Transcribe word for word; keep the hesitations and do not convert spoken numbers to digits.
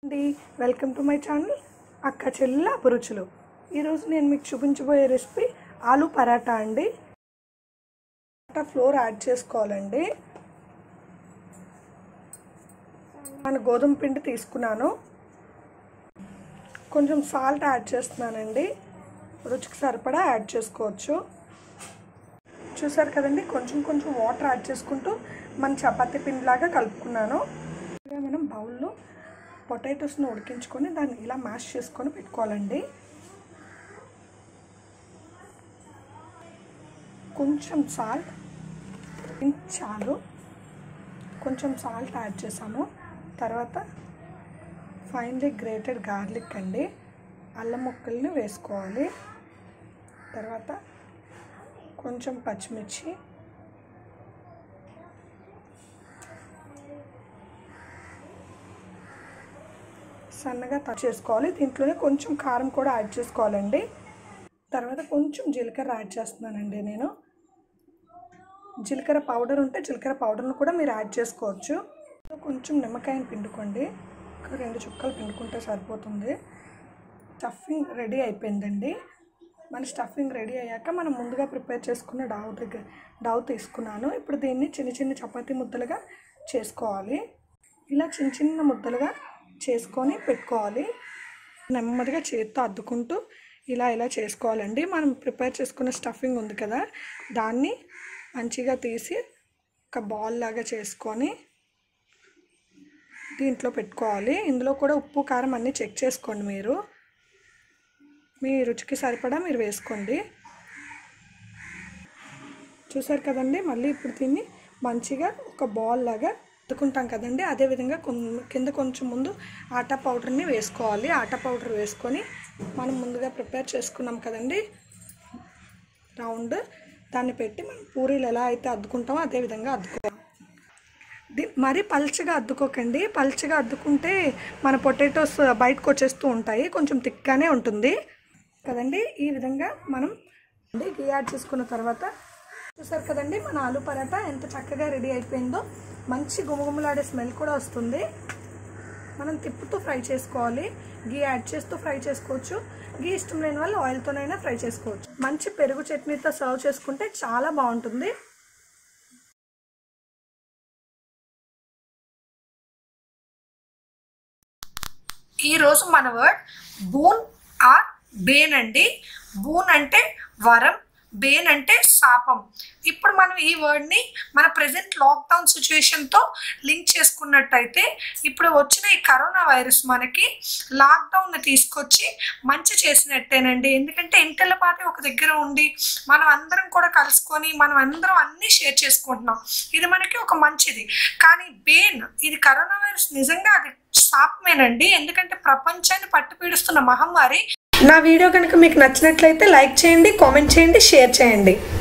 అండి welcome to my channel అక్క చెల్లెల అభిరుచులు. ఈరోజు నేను మీకు చూపించబోయే రెసిపీ ఆలు పరాటా అండి. పరాటా ఫ్లోర్ యాడ్ చేసుకోవాలండి. నేను గోధుమ పిండి తీసుకున్నాను, కొంచెం సాల్ట్ యాడ్ చేస్తున్నానండి. రుచికి సరిపడా యాడ్ చేసుకోవచ్చు. చూసారు కదండి, కొంచెం కొంచెం వాటర్ యాడ్ చేసుకుంటూ మన చపాతీ పిండిలాగా కలుపుకున్నాను. మనం బౌల్లో పొటాటోస్ని ఉడికించుకొని దాన్ని ఇలా మ్యాష్ చేసుకొని పెట్టుకోవాలండి. కొంచెం సాల్ట్ చాలు, కొంచెం సాల్ట్ యాడ్ చేసాము. తర్వాత ఫైన్లీ గ్రేటెడ్ గార్లిక్ అండి, అల్లం ముక్కల్ని వేసుకోవాలి. తర్వాత కొంచెం పచ్చిమిర్చి, సన్నగా కట్ చేసుకోవాలి. దీంట్లోనే కొంచెం కారం కూడా యాడ్ చేసుకోవాలండి. తర్వాత కొంచెం జీలకర్ర యాడ్ చేస్తున్నానండి. నేను జీలకర్ర పౌడర్ ఉంటే జీలకర్ర పౌడర్ను కూడా మీరు యాడ్ చేసుకోవచ్చు. కొంచెం నిమ్మకాయని పిండుకోండి, రెండు చుక్కలు పిండుకుంటే సరిపోతుంది. స్టఫింగ్ రెడీ అయిపోయిందండి. మన స్టఫింగ్ రెడీ అయ్యాక మనం ముందుగా ప్రిపేర్ చేసుకున్న డౌ దగ్గర డౌ తీసుకున్నాను. ఇప్పుడు దీన్ని చిన్న చిన్న చపాతీ ముద్దలుగా చేసుకోవాలి. ఇలా చిన్న చిన్న ముద్దలుగా చేసుకొని పెట్టుకోవాలి. నెమ్మదిగా చేత్తో అద్దుకుంటూ ఇలా ఇలా చేసుకోవాలండి. మనం ప్రిపేర్ చేసుకున్న స్టఫింగ్ ఉంది కదా, దాన్ని మంచిగా తీసి ఒక బాల్ లాగా చేసుకొని దీంట్లో పెట్టుకోవాలి. ఇందులో కూడా ఉప్పు కారం అన్నీ చెక్ చేసుకోండి. మీరు మీ రుచికి సరిపడా మీరు వేసుకోండి. చూసారు కదండి, మళ్ళీ ఇప్పుడు దీన్ని మంచిగా ఒక బాల్ లాగా అద్దుకుంటాం కదండి. అదేవిధంగా కింద కొంచెం ముందు ఆటా పౌడర్ని వేసుకోవాలి. ఆటా పౌడర్ వేసుకొని మనం ముందుగా ప్రిపేర్ చేసుకున్నాం కదండి రౌండ్, దాన్ని పెట్టి మనం పూరీలు ఎలా అయితే అద్దుకుంటామో అదేవిధంగా అద్దుకోవాలి. మరీ పల్చగా అద్దుకోకండి. పల్చగా అద్దుకుంటే మన పొటాటోస్ బయటకు వచ్చేస్తూ ఉంటాయి, కొంచెం థిక్గానే ఉంటుంది కదండి. ఈ విధంగా మనం గీ యాడ్ చేసుకున్న తర్వాత చూసారు కదండి, మన ఆలు పరాటా ఎంత చక్కగా రెడీ అయిపోయిందో. మంచి గుమగుమలాడే స్మెల్ కూడా వస్తుంది. మనం తిప్పుతూ ఫ్రై చేసుకోవాలి. గీ యాడ్ చేస్తూ ఫ్రై చేసుకోవచ్చు. గీ ఇష్టం లేని వాళ్ళు ఆయిల్తోనైనా ఫ్రై చేసుకోవచ్చు. మంచి పెరుగు చట్నీతో సర్వ్ చేసుకుంటే చాలా బాగుంటుంది. ఈరోజు మన వర్డ్ బూన్ ఆర్ బేన్ అండి. బూన్ అంటే వరం, బేన్ అంటే శాపం. ఇప్పుడు మనం ఈ వర్డ్ని మన ప్రజెంట్ లాక్డౌన్ సిచ్యువేషన్తో లింక్ చేసుకున్నట్టయితే ఇప్పుడు వచ్చిన ఈ కరోనా వైరస్ మనకి లాక్డౌన్ని తీసుకొచ్చి మంచి చేసినట్టేనండి. ఎందుకంటే ఇంటిల పాతి ఒక దగ్గర ఉండి మనం అందరం కూడా కలుసుకొని మనం అందరం అన్నీ షేర్ చేసుకుంటున్నాం. ఇది మనకి ఒక మంచిది. కానీ బేన్, ఇది కరోనా వైరస్ నిజంగా అది శాపమేనండి. ఎందుకంటే ప్రపంచాన్ని పట్టు పీడిస్తున్న మహమ్మారి. నా వీడియో కనుక మీకు నచ్చినట్లయితే లైక్ చేయండి, కామెంట్ చేయండి, షేర్ చేయండి.